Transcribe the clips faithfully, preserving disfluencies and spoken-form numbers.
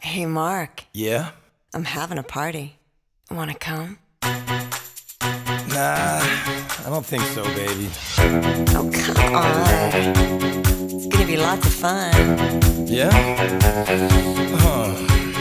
Hey, Mark. Yeah? I'm having a party. Wanna come? Nah, I don't think so, baby. Oh, come on. It's gonna be lots of fun. Yeah? Huh.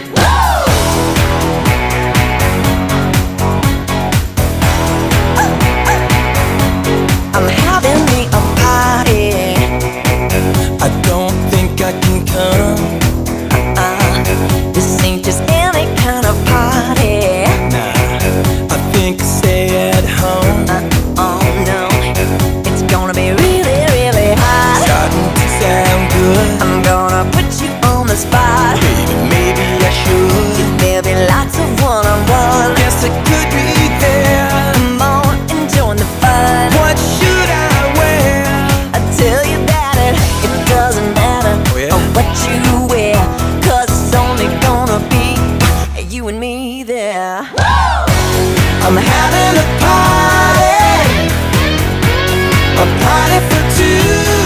I'm having me a party. I don't think I can come. Uh-uh. This ain't just any kind of party. Nah, I think I'll stay at home. Uh, oh no, it's gonna be really, really hot. Starting to sound good. I'm gonna put you on the spot. Baby, maybe I should. There'll be lots of one-on-one. Guess I could be there. Come on and join the fun. What should I wear? I tell you that it, it doesn't matter Oh, yeah? what you wear, 'cause it's only gonna be you and me there. I'm having a party, a party for two.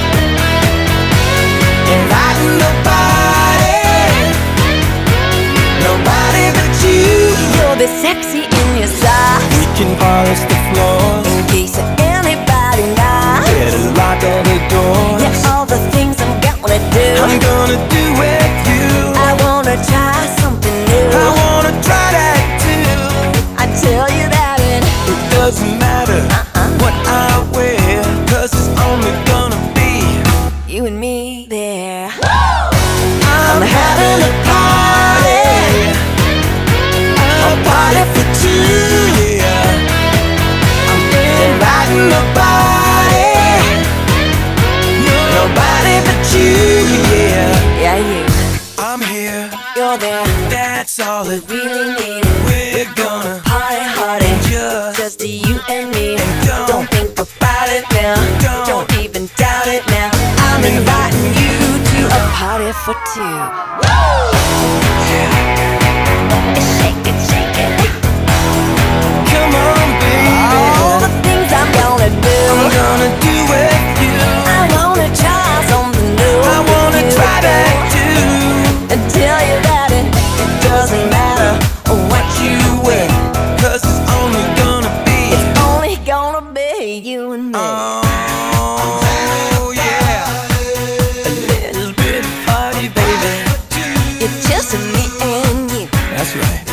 Inviting nobody, nobody but you. You'll be sexy in your socks, We can polish the floors, in case anybody knocks. better lock all the doors. Yeah, all the things I'm gonna do. I'm gonna do with you. I wanna try something new. I wanna try that too. I tell you that it, It doesn't matter uh-uh. what I wear, 'cause it's only gonna be you and me there. I'm having a party, a party for two, yeah. I'm inviting nobody, nobody but you, yeah. Yeah, you, I'm here, you're there. that's all that Really need it. we're gonna Party hardy, just, just you and me. don't, Don't think about it now. don't, Don't even doubt it now. I'm inviting you to a party for two. Shake it, shake it. come on, baby. All the things I'm gonna do. I'm gonna do with you. I wanna try something new. I wanna with try you. that too. And tell you that it, it doesn't matter what you wear. 'Cause it's only gonna be It's only gonna be you and me. oh yeah, a little bit of party, baby. It's just me and you. That's right.